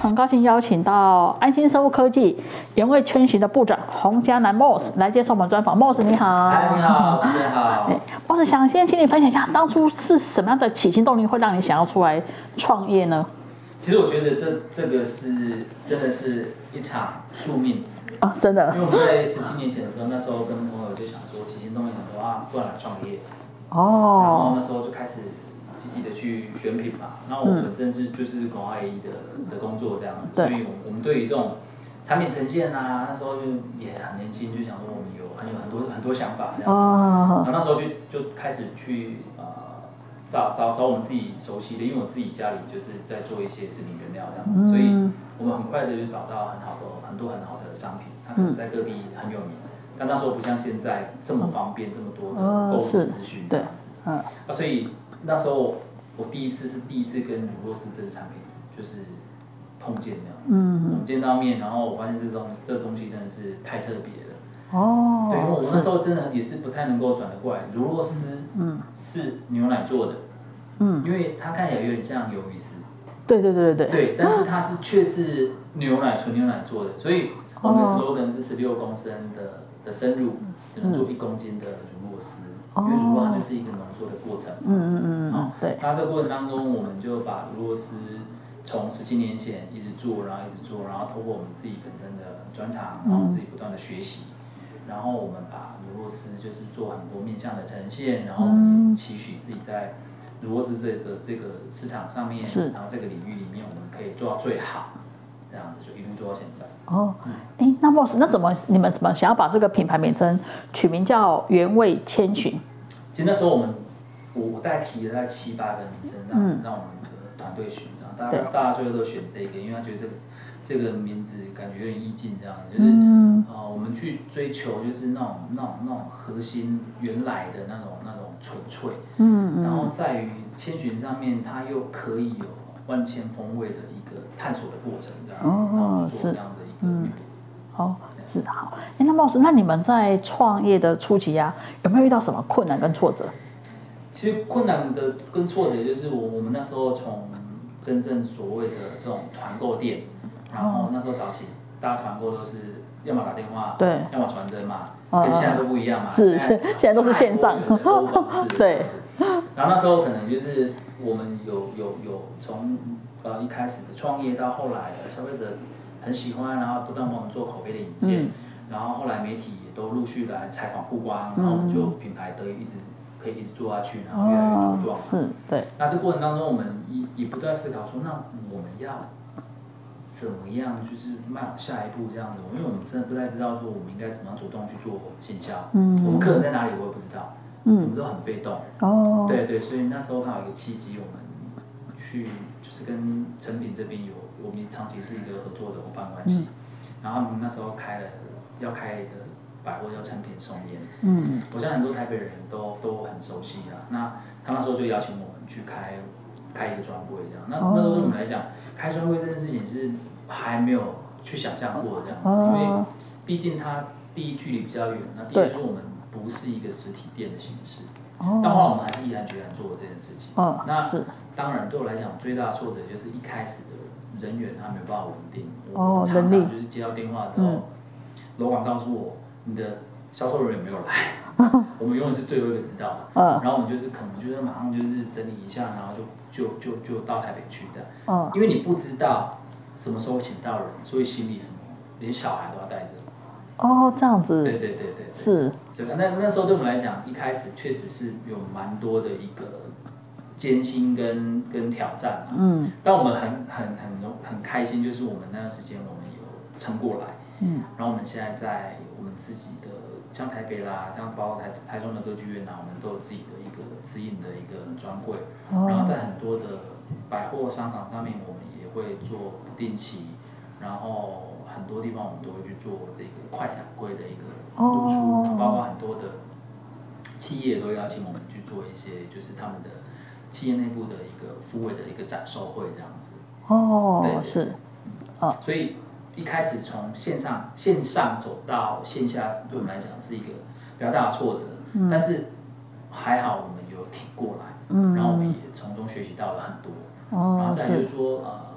很高兴邀请到安心生物科技原味千寻的部长洪嘉南 Moss 来接受我们专访。Moss 你好， 你好，主持人好。 Moss 想先请你分享一下，当初是什么样的起心动念会让你想要出来创业呢？ 其实我觉得这个是真的是一场宿命啊，真的。 因为我们在17年前的时候，那时候跟朋友就想说，起心动念想说啊，不然来创业。 哦。 然后那时候就开始积极的去选品嘛。然后我本身就是广告 AE 的工作这样，所以我们对于这种产品呈现啊，那时候就也很年轻，就想说我们有很多想法这样。然后那时候就开始去找我们自己熟悉的，因为我自己家里就是在做一些食品原料这样子，所以我们很快的就找到很多很好的商品，它可能在各地很有名，但那时候不像现在这么方便，这么多的购物资讯这样子。所以那时候我第一次跟乳酪丝这个产品就是碰见这样，我们见到面，然后我发现这个东西真的是太特别了。哦，对，因为我那时候真的也是不太能够转得过来，乳酪丝是牛奶做的，因为它看起来有点像鱿鱼丝，对，但是它却是纯牛奶做的，所以我们的 slogan 是16公升的深入，只能做1公斤的乳酪丝，因为乳酪它就是一个浓缩的过程嘛，对，那这个过程当中，我们就把乳酪丝从17年前一直做，然后透过我们自己本身的专长，然后我们自己不断的学习。然后我们把乳酪丝就是做很多面向的呈现，然后我们期许自己在乳酪丝这个市场上面，然后这个领域里面我们可以做到最好，这样子就一路做到现在。哦， 那 Moss 你们怎么想要把这个品牌名称取名叫原味千寻？ 其实那时候我大概提了大概7、8个名称，让我们的团队选，大家最后都选这个，因为他觉得这个名字感觉有点意境，这样就是我们去追求就是那种核心原来的那种纯粹，然后在于千寻上面，它又可以有万千风味的一个探索的过程，这样子，然后做这样的一个运动。 好，是好。那 Moss， 那你们在创业的初期啊，有没有遇到什么困难跟挫折？ 其实困难的跟挫折就是我们那时候从真正所谓的这种团购店，然后那时候早期大家团购都是要么打电话，对，要么传真嘛，跟现在都不一样嘛， 是现在都是线上，对。 然后那时候可能就是我们有从一开始的创业到后来消费者很喜欢，然后不断帮我们做口碑的引荐，然后后来媒体也都陆续来采访曝光，然后我们就品牌可以一直做下去，然后越来越茁壮。 对。 那这过程当中，我们也不断思考说，那我们要怎么样，就是迈往下一步这样子？因为我们真的不太知道说我们应该怎么样主动去做行销。我们客人在哪里我也不知道。我们都很被动。哦。对，所以那时候刚好有一个契机，我们去就是跟成品这边我们长期是一个合作的伙伴关系。然后他们那时候要开的百货叫成品松烟，我相信很多台北人都很熟悉啊。那他那时候就邀请我们去开一个专柜这样。那时候对我们来讲，开专柜这件事情是还没有去想象过这样子，因为毕竟它第一距离比较远，那第二就是我们不是一个实体店的形式。但后来我们还是毅然决然做了这件事情。那当然对我来讲最大的挫折就是一开始的人员他没有办法稳定。我常常就是接到电话之后，楼管告诉我你的销售人员没有来，我们永远是最后一个知道的。然后我们可能就是马上就是整理一下，然后就到台北去的。因为你不知道什么时候请到人，所以行李什么连小孩都要带着。 这样子。 对， 是。 那时候对我们来讲，一开始确实是有蛮多的一个艰辛跟挑战。但我们很开心，就是我们那段时间我们有撑过来。然后我们现在在我们自己的像台北啦，像包括台中的歌剧院啊，我们都有自己的一个指引的一个专柜。然后在很多的百货商场上面，我们也会做不定期，然后很多地方我们都会去做这个快闪柜的一个露出，包括很多的企业都邀请我们去做一些就是他们的企业内部的一个复位的一个展售会这样子。对，是。所以一开始从线上走到线下，对我们来讲是一个比较大的挫折，但是还好我们有挺过来，然后我们也从中学习到了很多。然后再就是说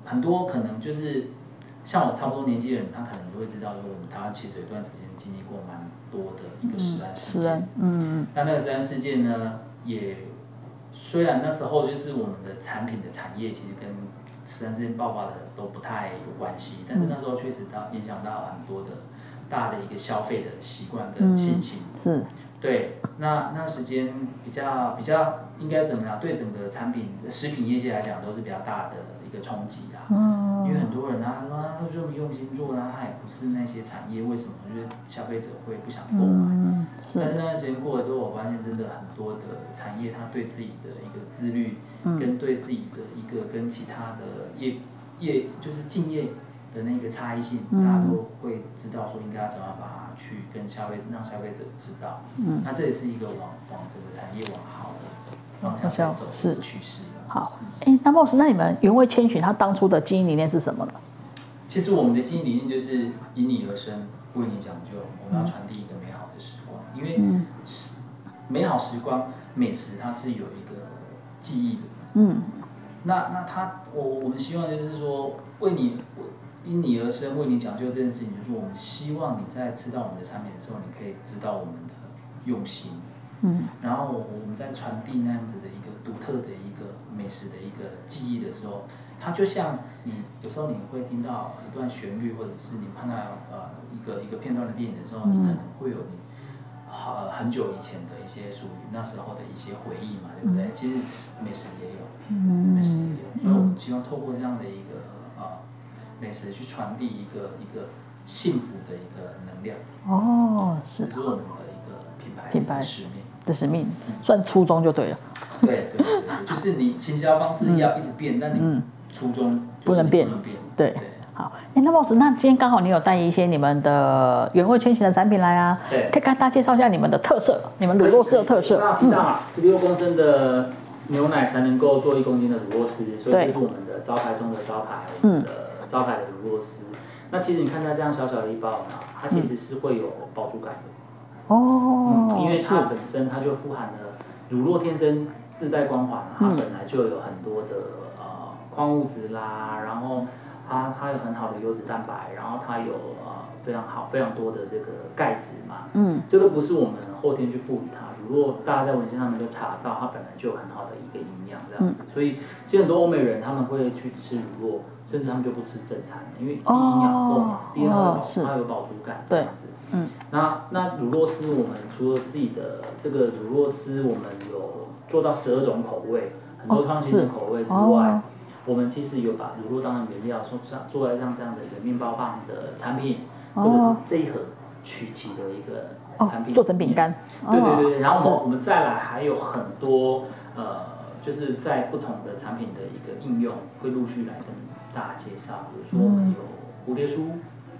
很多可能就是像我差不多年纪的人，他可能就会知道说，我们台湾其实有一段时间经历过蛮多的一个食安事件。那那个食安事件呢，也虽然那时候就是我们的产品的产业其实跟食安事件爆发的都不太有关系，但是那时候确实影响到很多的大的一个消费的习惯跟信心。 是。对， 那段时间比较应该怎么样？对整个食品业界来讲都是比较大的一个冲击啦。因为很多人他说他就用心做啦，他也不是那些产业，为什么？就是消费者会不想购买。但是那段时间过了之后，我发现真的很多的产业，他对自己的一个自律，跟对自己的一个跟其他的业就是敬业的那个差异性，大家都会知道说应该要怎么把它去跟让消费者知道。那这也是一个往整个产业往好的方向走的趋势。 好，那 Moss， 那你们原味千寻它当初的经营理念是什么呢？ 其实我们的经营理念就是因你而生，为你讲究，我们要传递一个美好的时光。因为美好时光，美食它是有一个记忆的。那我们希望就是说，因你而生，为你讲究这件事情，就是我们希望你在吃到我们的产品的时候，你可以知道我们的用心。然后我们在传递那样子的一个独特的一个美食的一个记忆的时候，它就像有时候你会听到一段旋律，或者是你看到一个片段的电影的时候，你可能会有很久以前的一些属于那时候的一些回忆嘛，对不对？其实美食也有，所以我们希望透过这样的一个美食去传递一个幸福的一个能量。是我们的一个品牌的使命， 算初衷就对了。 对，就是你行销方式要一直变，但你初衷不能变。对。好，那 Moss， 那今天刚好你有带一些你们的原味千寻的产品来啊， 对， 可以跟大家介绍一下你们的特色，你们乳酪丝的特色。 那16公升的牛奶才能够做1公斤的乳酪丝，所以这是我们的招牌中的招牌，招牌的乳酪丝。那其实你看它这样小小的一包呢，它其实是会有饱足感的。因为它本身它就富含了乳酪天生自带光环，它本来就有很多的矿物质啦，然后它有很好的优质蛋白，然后它有非常多的这个钙质嘛。这个不是我们后天去赋予它。乳酪大家在文献上面就查到，它本来就有很好的一个营养这样子。所以其实很多欧美人他们会去吃乳酪，甚至他们就不吃正餐，因为第一营养够嘛，第二它有饱足感这样子。那乳酪丝我们除了自己的这个乳酪丝，我们有做到12种口味，很多创新的口味之外。我们其实有把乳酪当成原料，做来像这样的一个面包棒的产品，或者是这一盒曲奇的一个产品， 做成饼干。 对，然后我们再来还有很多就是在不同的产品的一个应用，会陆续来跟大家介绍。比如说我们有蝴蝶酥，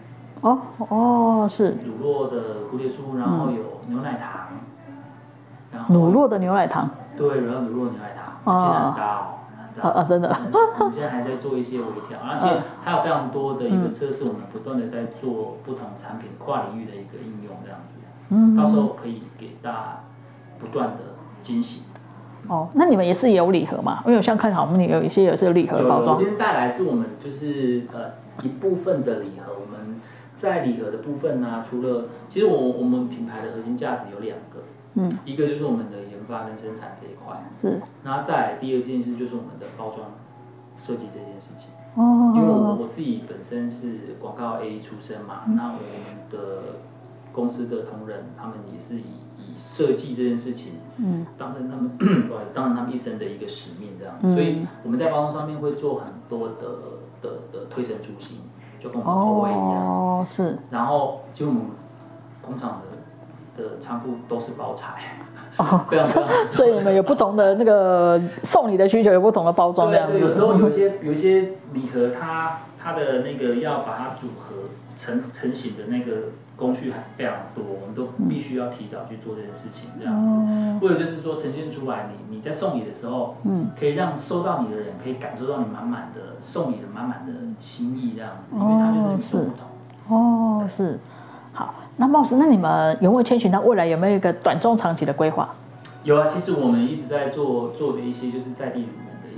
是乳酪的蝴蝶酥，然后有牛奶糖， 乳酪的牛奶糖， 对，然后乳酪牛奶糖，其实很大真的。 我们现在还在做一些微调，而且还有非常多的一个测试，我们不断的在做不同产品跨领域的一个应用，这样子，到时候可以给大家不断的惊喜。 那你们也是有礼盒嘛？因为我像看好我们有一些也是有礼盒包装。 我今天带来是我们就是一部分的礼盒，我们在礼盒的部分呢，除了其实我们品牌的核心价值有2个。一个就是我们的研发跟生产这一块，然后再来第二件事就是我们的包装设计这件事情。因为我自己本身是广告 A 出身嘛，那我们的公司的同仁他们也是以设计这件事情，当成他们一生的一个使命这样，所以我们在包装上面会做很多的推陈出新，就跟我们口味一样。然后就我们工厂的仓库都是包材，非常。 所以你们有不同的那个送礼的需求，有不同的包装这样子。 对，有时候有一些礼盒，它的那个要把它组合成型的那个工序还非常多，我们都必须要提早去做这件事情这样子。或者就是说呈现出来，你在送礼的时候，可以让收到你的人可以感受到你满满的送礼的满满的心意这样子，因为它就是与众不同。 是。好，那 Moss， 那你们原味千寻它未来有没有一个短中长期的规划？ 有啊，其实我们一直在做的一些就是在地人的一些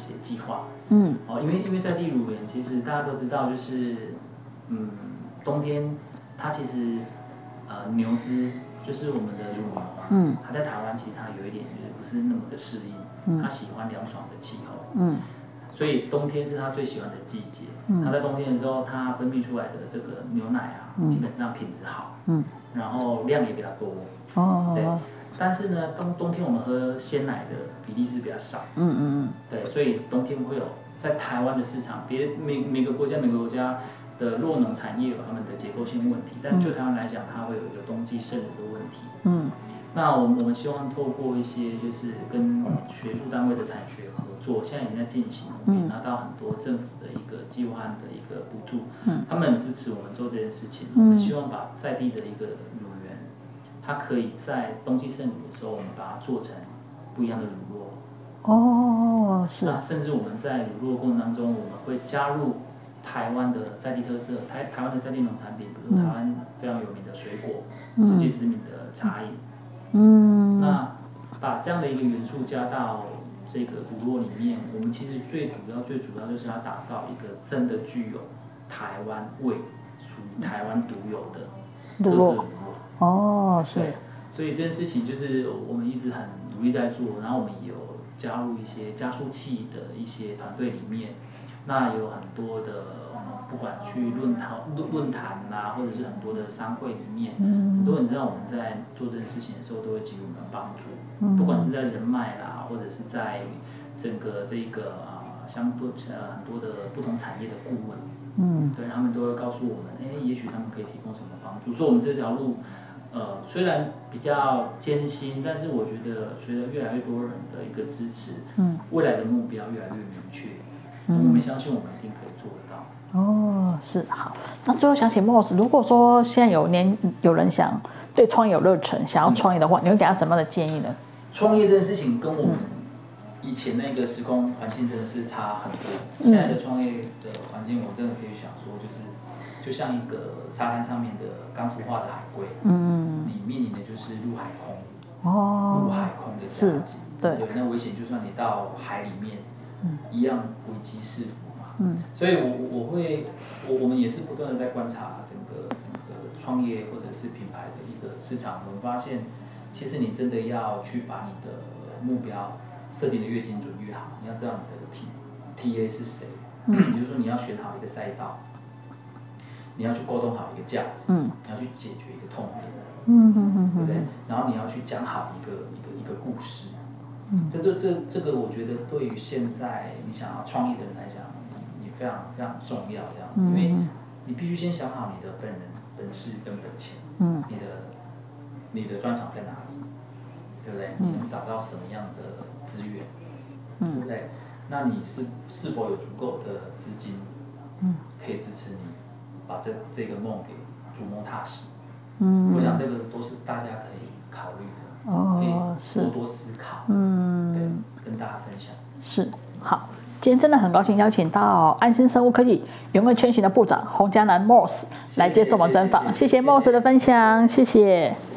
些计划。因为在地乳源，其实大家都知道，就是冬天它其实牛只就是我们的乳牛它在台湾其实它有一点就是不是那么的适应，它喜欢凉爽的气候。所以冬天是它最喜欢的季节。它在冬天的时候，它分泌出来的这个牛奶啊，基本上品质好，然后量也比较多。对。但是呢，冬天我们喝鲜奶的比例是比较少。对，所以冬天会有在台湾的市场，每个国家的酪农产业有他们的结构性问题，但就台湾来讲，它会有一个冬季渗乳的问题。那我们希望透过一些就是跟学术单位的产学合作，现在已经在进行，我们拿到很多政府的一个计划案的一个补助，他们很支持我们做这件事情。我们希望把在地的一个乳源，它可以在冬季渗乳的时候，我们把它做成不一样的乳酪。 是。 那甚至我们在乳酪过程当中，我们会加入台湾的在地特色，台湾的在地农产品，比如台湾非常有名的水果，世界知名的茶饮。那把这样的一个元素加到这个乳酪里面，我们其实最主要就是要打造一个真的具有台湾味、属于台湾独有的特色乳酪。 是。 对，所以这件事情就是我们一直很努力在做，然后我们也有加入一些加速器的一些团队里面，那有很多的不管去论坛啦，或者是很多的商会里面，很多人知道我们在做这件事情的时候，都会给予我们帮助，不管是在人脉啦，或者是在整个这个很多的不同产业的顾问，对，他们都会告诉我们，也许他们可以提供什么帮助。所以我们这条路，虽然比较艰辛，但是我觉得随着越来越多人的一个支持，未来的目标越来越明确，我们相信我们一定可以做得到。 是好。那最后想请 Moss， 如果说现在有人想对创业有热忱，想要创业的话，你会给他什么样的建议呢？ 创业这件事情跟我们以前那个时空环境真的是差很多。现在的创业的环境，我真的可以想说，就像一个沙滩上面的刚孵化的海龟，你面临的就是入海空，入海空的夹击，对，那危险就算你到海里面，一样危机四伏。所以我们也是不断的在观察整个创业或者是品牌的一个市场，我们发现，其实你真的要去把你的目标设定的越精准越好。你要知道你的 TA 是谁，比如说你要选好一个赛道，你要去沟通好一个价值，你要去解决一个痛点，对不对？然后你要去讲好一个故事，这个我觉得对于现在你想要创业的人来讲，你非常非常重要，这样，因为你必须先想好你的本事跟本钱，你的专长在哪里，对不对？你能找到什么样的资源，对不对？那你是否有足够的资金，可以支持你把这个梦给逐梦踏实？我想这个都是大家可以考虑的，可以多思考，对，跟大家分享。 是，好。今天真的很高兴邀请到安心生物科技原味圈型的部长洪嘉南 Moss 来接受我们专访，谢谢 Moss 的分享，谢谢。